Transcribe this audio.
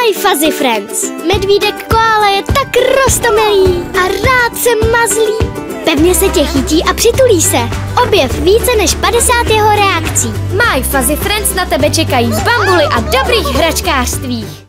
My Fuzzy Friends. Medvídek koala je tak roztomilý a rád se mazlí. Pevně se tě chytí a přitulí se. Objev více než 50 jeho reakcí. My Fuzzy Friends na tebe čekají z bambuly a dobrých hračkářství.